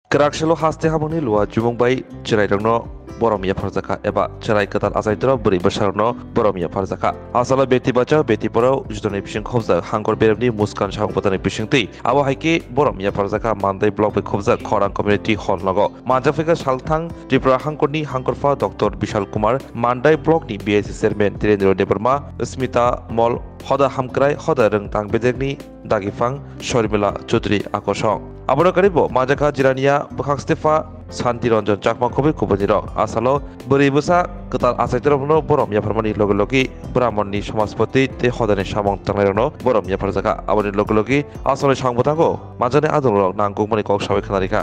Kerakshelo haste hamoni lua jumungbai cerai dongno boromia farzaka eba cerai ketat asaitro beri besarno boromia farzaka asala beti baca beti porau judone bising khobza hangkor beremni muskan shang potani bisingti abo haike boromia farzaka mandai blog be khobza khorang community hall logo manjafika salthang tripura hangkorni hangkorfa dr bishal kumar mandai blog ni bsc chairman tirendra debarma smita mol hoda hamkrai hoda rengtang bedegni dagifang shormila chaudhary akosong abona karibo majaka jirania bukhak stefa Santi Ranjan Chakma Kobe Kuboniro Asalo Beribusa ketat asaitrono boromia farmani logologi Brahmani Samaspati te hodane samong tanglerono boromia farzaka aboni logologi asale সংবাদাঙ্গো মাঝানে আদংরক নাঙ্গো মানে cock সবাই খানারিকা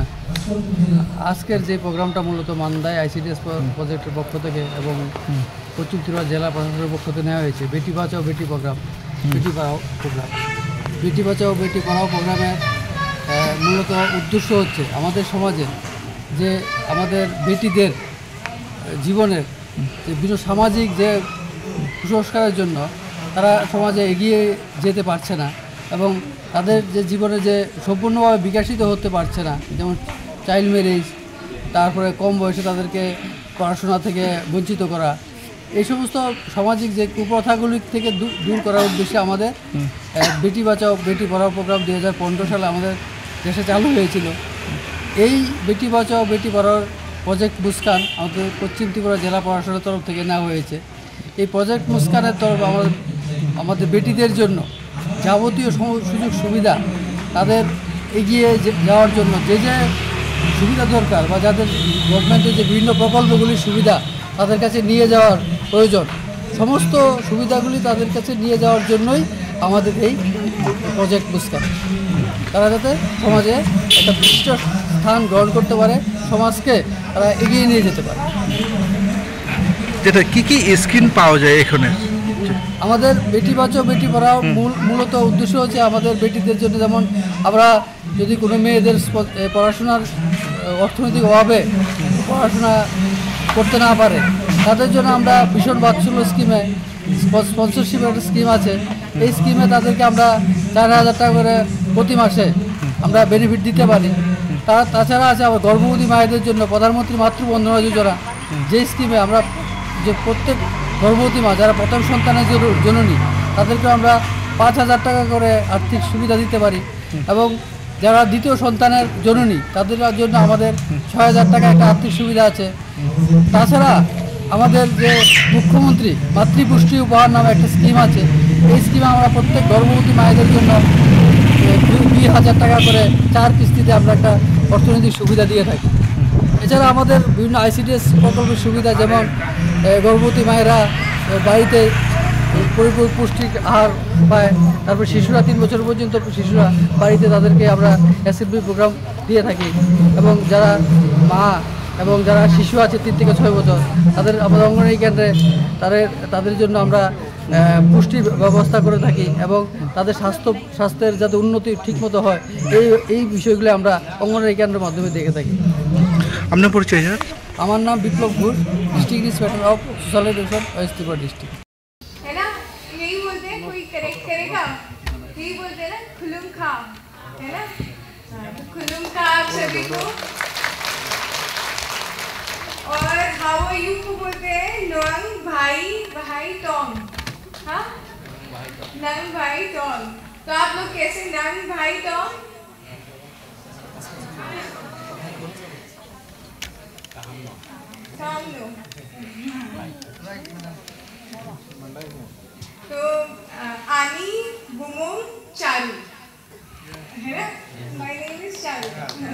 আজকের যে প্রোগ্রামটা মূলত Mandai ICDS প্রজেক্টের পক্ষ থেকে এবং পশ্চিম ত্রিপুরা জেলা প্রশাসনের পক্ষ থেকে নেওয়া হয়েছে বেটি বাঁচাও বেটি প্রোগ্রাম বেটি পড়াও প্রোগ্রাম বেটি বাঁচাও বেটি পড়াও প্রোগ্রামের মূলত উদ্দেশ্য হচ্ছে আমাদের সমাজে যে আমাদের বেটিদের জীবনের যে বিভিন্ন সামাজিক যে কুসংস্কারের জন্য তারা সমাজে এগিয়ে যেতে পারছে না এবং তাদের যে জীবনে যে সম্পূর্ণভাবে বিকশিত হতে পারছে না, যেমন চাইল্ড ম্যারেজ, তারপরে কম বয়সে তাদেরকে পড়াশোনা থেকে বঞ্চিত করা, এই সমস্ত সামাজিক যে কুপ্রথাগুলি থেকে দূর করার উদ্দেশ্যে আমাদের বেটি বাঁচাও বেটি পড়াও প্রোগ্রাম 2015 সালে আমাদের দেশে চালু হয়েছিল। এই বেটি বাঁচাও বেটি পড়াওর প্রজেক্ট মুস্কান আমাদের পশ্চিম ত্রিপুরা জেলা প্রশাসনের তরফ থেকে নেওয়া হয়েছে। এই প্রজেক্ট মুস্কানের তরফ আমাদের বেটিদের জন্য যাবতীয় সুযোগ সুবিধা তাদের এগিয়ে যাওয়ার জন্য যে যে সুবিধা দরকার বা যাদের গভর্নমেন্টের যে বিভিন্ন প্রকল্পগুলির সুবিধা তাদের কাছে নিয়ে যাওয়ার প্রয়োজন, সমস্ত সুবিধাগুলি তাদের কাছে নিয়ে যাওয়ার জন্যই আমাদের এই প্রজেক্ট মুস্কান। তারা যাতে সমাজে একটা বিশিষ্ট স্থান গ্রহণ করতে পারে, সমাজকে তারা এগিয়ে নিয়ে যেতে পারে। যেটা কি স্কিম পাওয়া যায় এখানে? আমাদের বেটি বাঁচাও বেটি পড়াও মূলত উদ্দেশ্য হচ্ছে আমাদের বেটিদের জন্য, যেমন আমরা যদি কোনো মেয়েদের পড়াশোনার অর্থনৈতিক অভাবে পড়াশোনা করতে না পারে তাদের জন্য আমরা ভীষণ বাৎসল্য স্কিমে স্পন্সরশিপের একটা স্কিম আছে। এই স্কিমে তাদেরকে আমরা 4000 টাকা করে প্রতি মাসে আমরা বেনিফিট দিতে পারি। তাছাড়া আছে আবার গর্ভবতী মায়েদের জন্য প্রধানমন্ত্রী মাতৃবন্দনা যোজনা, যে স্কিমে আমরা যে প্রত্যেক গর্ভবতী মা যারা প্রথম সন্তানের জননী তাদেরকে আমরা 5000 টাকা করে আর্থিক সুবিধা দিতে পারি এবং যারা দ্বিতীয় সন্তানের জননী তাদের জন্য আমাদের 6000 টাকা একটা আর্থিক সুবিধা আছে। তাছাড়া আমাদের যে মুখ্যমন্ত্রী মাতৃপুষ্টি উপহার নামে একটা স্কিম আছে, এই স্কিমে আমরা প্রত্যেক গর্ভবতী মায়েদের জন্য 2000 টাকা করে 4 কিস্তিতে আমরা একটা অর্থনৈতিক সুবিধা দিয়ে থাকি। এছাড়া আমাদের বিভিন্ন আইসিডিএস প্রকল্পের সুবিধা, যেমন গর্ভবতী মায়েরা বাড়িতে পরিপূর্ণ পুষ্টিক আহার পায়, তারপর শিশুরা 3 বছর পর্যন্ত শিশুরা বাড়িতে তাদেরকে আমরা এসএফবি প্রোগ্রাম দিয়ে থাকি এবং যারা মা এবং যারা শিশু আছে 3 থেকে 6 বছর তাদের আমাদের অঙ্গনওয়াড়ি কেন্দ্রে তাদের জন্য আমরা পুষ্টির ব্যবস্থা করে থাকি এবং তাদের স্বাস্থ্যের যাতে উন্নতি ঠিকমতো হয় এই বিষয়গুলো আমরা অঙ্গনওয়াড়ি কেন্দ্রের মাধ্যমে দেখে থাকি। আপনার পরিচয়? আমার নাম Biplab Ghosh, district inspector of social education west Tripura district. है ना, यही बोलते हैं, कोई करेक्ट करेगा, यही बोलते हैं ना, खुलुम खा, है ना, तो खुलुम खा आप सभी को। और हाउ आर यू को बोलते हैं नंग भाई भाई टोंग, हाँ नंग भाई टोंग। तो आप लोग कैसे नंग भाई टोंग? तो आनी बुमुम चारू, है ना, माय नेम इज चारू।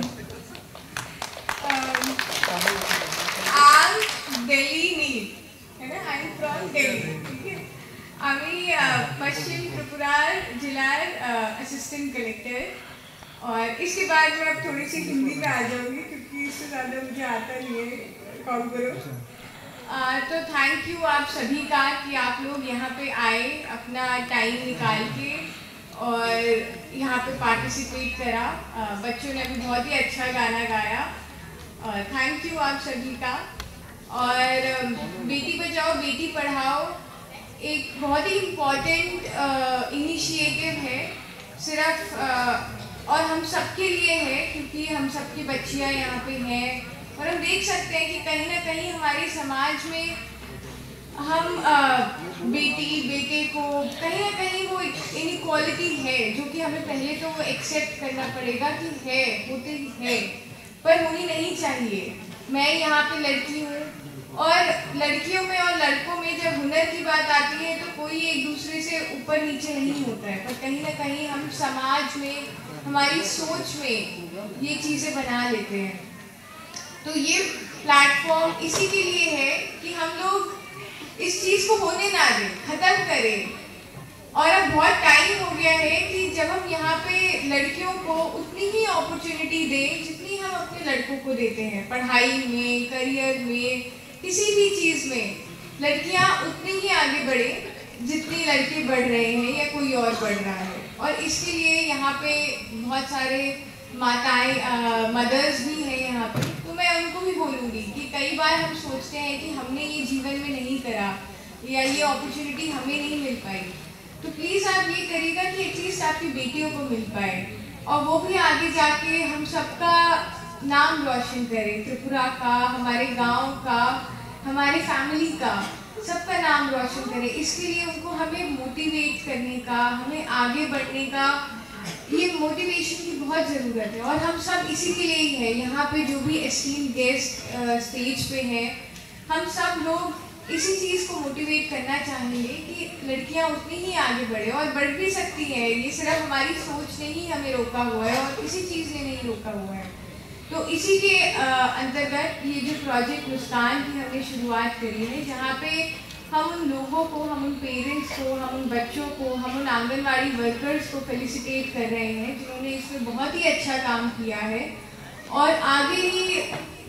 आम दिल्ली नील, है ना, आई एम फ्रॉम दिल्ली, ठीक है। আমি पश्चिम त्रिपुरा जिला असिस्टेंट कलेक्टर। और इसके बाद मैं अब थोड़ी सी हिंदी में आ जाऊंगी क्योंकि इससे ज़्यादा मुझे आता नहीं है कॉल करो। तो थैंक यू आप सभी का कि आप लोग यहाँ पे आए अपना टाइम निकाल के और यहाँ पे पार्टिसिपेट करा। बच्चों ने भी बहुत ही अच्छा गाना गाया, थैंक यू आप सभी का। और बेटी बचाओ बेटी पढ़ाओ एक बहुत ही इम्पोर्टेंट इनिशिएटिव है। सिर्फ और हम सबके लिए है, क्योंकि हम सबकी बच्चियां यहाँ पे हैं और हम देख सकते हैं कि कहीं ना कहीं हमारे समाज में हम बेटी बेटे को कहीं ना कहीं वो इनइक्वालिटी है, जो कि हमें पहले तो वो एक्सेप्ट करना पड़ेगा कि है, होते ही है, पर होनी नहीं चाहिए। मैं यहाँ पे लड़की हूँ और लड़कियों में और लड़कों में जब हुनर की बात आती है तो कोई एक दूसरे से ऊपर नीचे नहीं होता है, पर कहीं ना कहीं हम समाज में हमारी सोच में ये चीज़ें बना लेते हैं। तो ये प्लेटफॉर्म इसी के लिए है कि हम लोग इस चीज़ को होने ना दें, ख़त्म करें। और अब बहुत टाइम हो गया है कि जब हम यहाँ पे लड़कियों को उतनी ही अपॉर्चुनिटी दें जितनी हम अपने लड़कों को देते हैं। पढ़ाई में, करियर में, किसी भी चीज़ में लड़कियाँ उतनी ही आगे बढ़े जितनी लड़के बढ़ रहे हैं या कोई और बढ़ रहा है। और इसके लिए यहाँ पे बहुत सारे माताएं, मदर्स भी हैं यहाँ पे, तो मैं उनको भी बोलूँगी कि कई बार हम सोचते हैं कि हमने ये जीवन में नहीं करा या ये अपॉर्चुनिटी हमें नहीं मिल पाई, तो प्लीज़ आप ये करिएगा कि एटलीस्ट आपकी बेटियों को मिल पाए और वो भी आगे जाके हम सबका नाम रोशन करें, त्रिपुरा का, हमारे गांव का, हमारे फैमिली का, सबका नाम रोशन करें। इसके लिए उनको हमें मोटिवेट करने का, हमें आगे बढ़ने का, ये मोटिवेशन की बहुत ज़रूरत है। और हम सब इसी के लिए ही है यहाँ पे, जो भी एस्टीम गेस्ट स्टेज पे हैं, हम सब लोग इसी चीज़ को मोटिवेट करना चाहेंगे कि लड़कियाँ उतनी ही आगे बढ़े और बढ़ भी सकती हैं। ये सिर्फ हमारी सोच ने ही हमें रोका हुआ है और किसी चीज़ ने नहीं रोका हुआ है। तो इसी के अंतर्गत ये जो प्रोजेक्ट मुस्कान की हमने शुरुआत करी है, जहाँ पे हम उन लोगों को, हम उन पेरेंट्स को, हम उन बच्चों को, हम उन आंगनवाड़ी वर्कर्स को फेलिसिटेट कर रहे हैं जिन्होंने इसमें बहुत ही अच्छा काम किया है। और आगे ही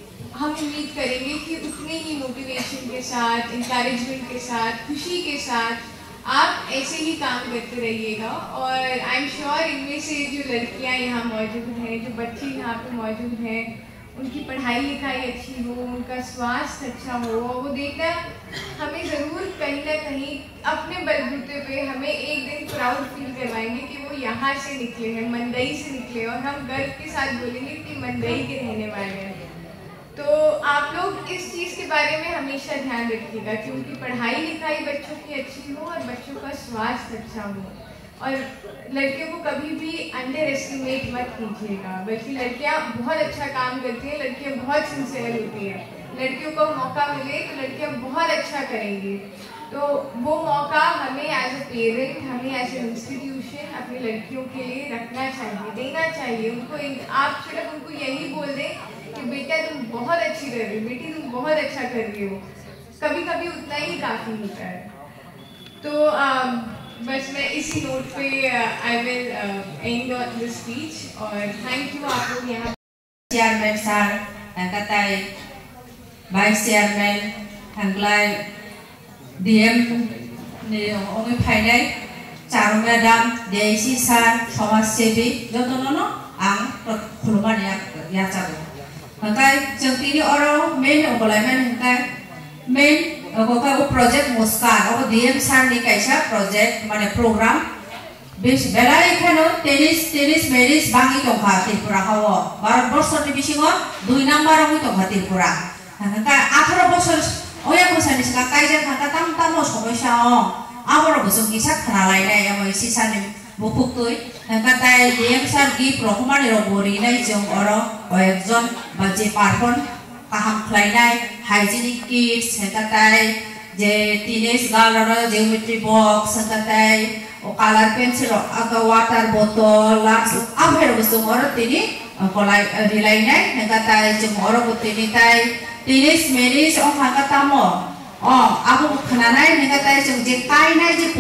हम उम्मीद करेंगे कि उतने ही मोटिवेशन के साथ, इंकरेजमेंट के साथ, खुशी के साथ आप ऐसे ही काम करते रहिएगा। और आई एम श्योर इनमें से जो लड़कियां यहाँ मौजूद हैं, जो बच्चे यहाँ पे मौजूद हैं, उनकी पढ़ाई लिखाई अच्छी हो, उनका स्वास्थ्य अच्छा हो, और वो देखना हमें ज़रूर कहीं ना कहीं अपने बलबूते पे हमें एक दिन प्राउड फील करवाएंगे कि वो यहाँ से निकले हैं, मंदई से निकले, और हम गर्व के साथ बोलेंगे कि मंदई के रहने वाले हैं। तो आप लोग इस चीज़ के बारे में हमेशा ध्यान रखिएगा कि उनकी पढ़ाई लिखाई बच्चों की अच्छी हो और बच्चों का स्वास्थ्य अच्छा हो। और लड़कियों को कभी भी अंडर एस्टिमेट मत कीजिएगा, बल्कि लड़कियां बहुत अच्छा काम करती हैं, लड़कियां बहुत सिंसियर होती हैं। लड़कियों को मौका मिले तो लड़कियां बहुत अच्छा करेंगी। तो वो मौका हमें एज ए पेरेंट, हमें एज ए इंस्टीट्यूशन अपनी लड़कियों के लिए रखना चाहिए, देना चाहिए उनको। आप सिर्फ उनको यही बोल दें कि बेटा तुम बहुत अच्छी कर रही हो, बेटी तुम बहुत अच्छा कर रही हो, कभी कभी उतना ही काफ़ी होता है। तो बस मैं इसी नोट पे I will end this speech. और थैंक यू आप लोग यहाँ चेयरमैन सर कताई, वाइस चेयरमैन हंगलाय, डीएम ओंगे फाइनाय चारू मैडम, डीआईसी सर, समाज सेवी जतनो आं खुलुमानि याचाबो हंगाय जोंतिनि अरो मेन अगलायमैन हंगाय मेन अगोका प्रोजेक्ट मुस्कान अगो डीएम सर नि कायसा प्रोजेक्ट माने प्रोग्राम बेस बेलाय खानो टेनिस मेरिस बांगि दंखा त्रिपुरा हावो भारत बर्षनि बिसिङाव 2 नाम्बार आव दंखा त्रिपुरा हंगा 18 बोसोर ओया बोसोरनि सिगां कायजा थांगा ताम समस्या आबरो बोसोर किसा खानालायनाय आमो सिसानि बुकुक्तुय हंगा ताय डीएम सर गिफ्ट रखमानि रबरिनाय जों अरो एकजन बाजे पार्पन kaham khlainai hygienic kits hengkatai je teenage girl geometry box hengkatai o color pencil aga water bottle lux abher bustu mor tini kolai rilainai hengkatai je mor butini tai teenage marriage o hangkata mo abu khananai hengkatai je kainai je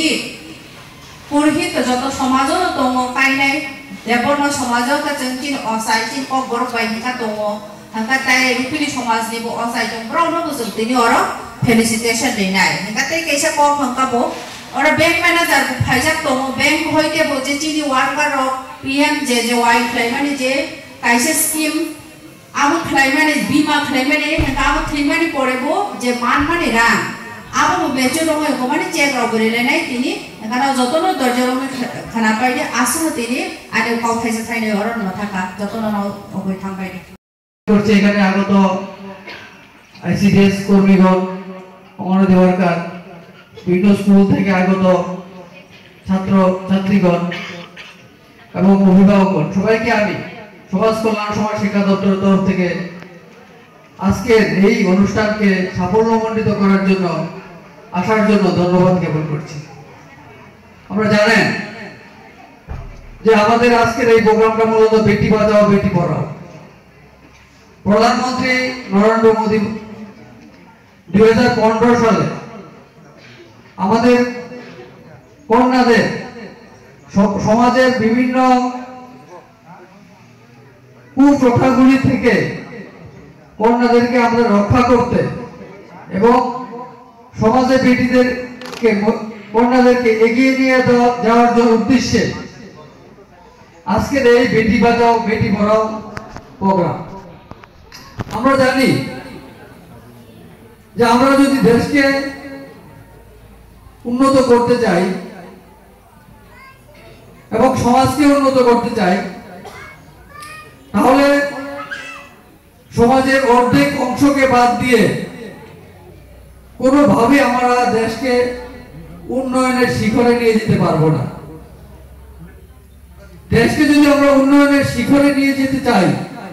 purohit to joto somajo tongo kainai deborno somajo ta jengkin osai tin ok borok bai hengka tongo hangkatai rupini समाज नि बो असai jong browno bo jong tini oro felicitation dinai hangkatai kaisa ko hangkabo ora bank manager ko phaijak tongo bank hoite bo je chini worker ro PMJJY khlaimani je kaisa scheme amu khlaimani bima khlaimani hangka amu khlaimani porebo je man mani rang abo becho dong ko mani check ro bore le nai tini kana jotono dorjoro me khana pai de asno tini ade kau thaisa thaine horon ma thaka jotono no oboi thang pai করছে এখানে আগত ICDS কর্মীগণ anganwadi worker বিভিন্ন school থেকে আগত ছাত্র ছাত্রীগণ এবং অভিভাবকগণ সবাইকে আমি সমাজ কল্যাণ সমাজ শিক্ষা দপ্তরের তরফ থেকে আজকের এই অনুষ্ঠানকে সাফল্যমণ্ডিত করার জন্য আসার জন্য ধন্যবাদ জ্ঞাপন করছি। আমরা জানেন যে আমাদের আজকের এই প্রোগ্রামটা মূলত বেটি বাঁচাও বেটি পড়াও। প্রধানমন্ত্রী নরেন্দ্র মোদী 2015 সালে আমাদের কন্যাদের সমাজের বিভিন্ন কুপ্রথাগুলি থেকে কন্যাদেরকে আমরা রক্ষা করতে এবং সমাজে বেটিদেরকে কন্যাদেরকে এগিয়ে নিয়ে যাওয়ার জন্য উদ্দেশ্যে আজকের এই বেটি বাঁচাও বেটি পড়াও প্রোগ্রাম। আমরা জানি যে আমরা যদি দেশকে উন্নত করতে চাই এবং সমাজকে উন্নত করতে চাই তাহলে সমাজের অর্ধেক অংশকে বাদ দিয়ে কোনোভাবে আমরা দেশকে উন্নয়নের শিখরে নিয়ে যেতে পারবো না। দেশকে যদি আমরা উন্নয়নের শিখরে নিয়ে যেতে চাই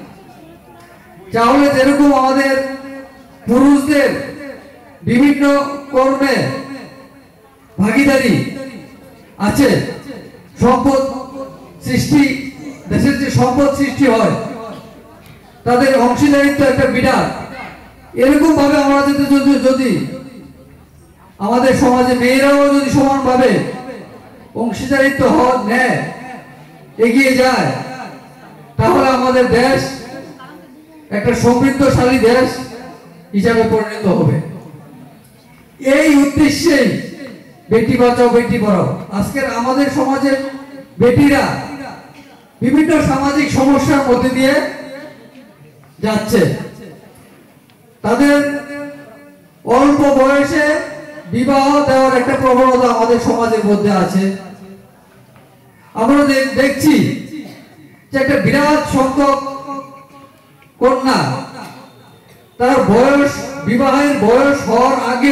তাহলে যেরকম আমাদের পুরুষদের বিভিন্ন কর্মে ভাগিদারি আছে, সম্পদ সৃষ্টি, দেশের যে সম্পদ সৃষ্টি হয় তাদের অংশীদারিত্ব একটা বিরাট, এরকম ভাবে আমরা যদি আমাদের সমাজে মেয়েরাও যদি সমানভাবে অংশীদারিত্ব নেয় এগিয়ে যায় তাহলে আমাদের দেশ একটা সমৃদ্ধশালী দেশ হিসাবে পরিণত হবে। এই উদ্দেশ্যেই বেটি বাঁচাও বেটি পড়াও। আজকের আমাদের সমাজের বেটিরা বিভিন্ন সামাজিক সমস্যার মধ্যে দিয়ে যাচ্ছে। তাদের অল্প বয়সে বিবাহ দেওয়ার একটা প্রবণতা আমাদের সমাজের মধ্যে আছে। আমরা দেখছি যে একটা বিরাট সংখ্যক কন্যা তার বয়স, বিবাহের বয়স হওয়ার আগে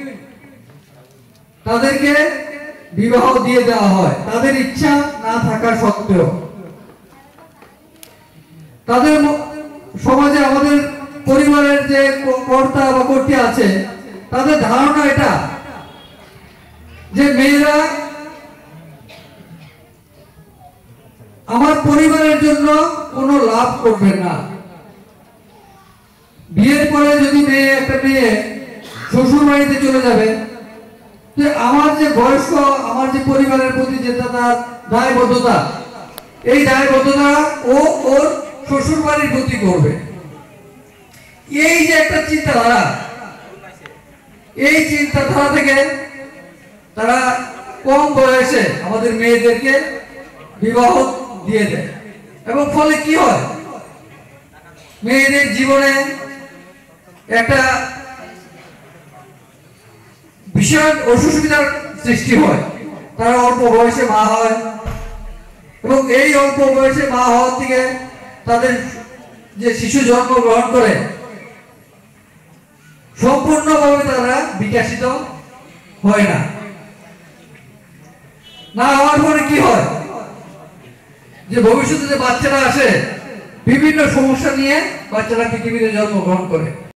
তাদেরকে বিবাহ দিয়ে দেওয়া হয় তাদের ইচ্ছা না থাকা সত্ত্বেও। তাদের সমাজে আমাদের পরিবারের যে কর্তা বা কর্ত্রী আছে তাদের ধারণা এটা যে মেয়েরা আমার পরিবারের জন্য কোনো লাভ করবে না। বিয়ের পরে যদি একটা মেয়ে শ্বশুর বাড়িতে চলে যাবে, আমার যে বয়স্ক, আমার যে পরিবারের প্রতি যে তার দায়বদ্ধতা, এই দায়বদ্ধতা ও ওর শ্বশুর বাড়ির প্রতি করবে। এই যে একটা চিন্তাধারা, এই চিন্তাধারা থেকে তারা কম বয়সে আমাদের মেয়েদেরকে বিবাহ দিয়ে দেয় এবং ফলে কি হয়, মেয়েদের জীবনে একটা ভীষণ অসুবিধার সৃষ্টি হয়। তারা অল্প বয়সে মা হয় এবং এই অল্প বয়সে মা হওয়ার থেকে তাদের যে শিশু জন্মগ্রহণ করে সম্পূর্ণভাবে তারা বিকশিত হয় না। না হওয়ার পরে কি হয় যে ভবিষ্যতে যে বাচ্চারা আসে বিভিন্ন সমস্যা নিয়ে বাচ্চারা পৃথিবীতে জন্মগ্রহণ করে।